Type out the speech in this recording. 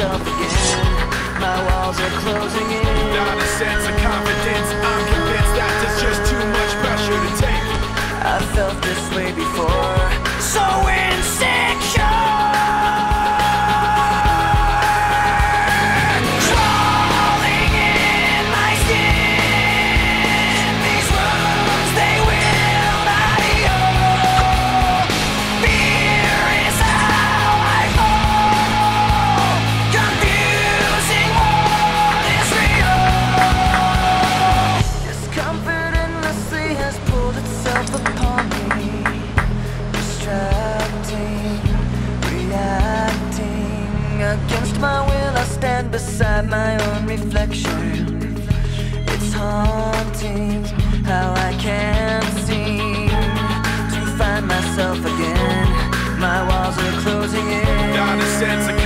myself again. My walls are closing in. Not a sense of confidence, I'm convinced that there's just too much pressure to take. I felt this way before, so insecure. Crawling in my skin, these wounds they will not heal. Fear is how I fall, confusing what is real. Discomfort endlessly has pulled itself upon me, distracting, reacting. Against my will I stand beside my own reflection. It's haunting how I can't seem to find myself again. My walls are closing in. Not a sense of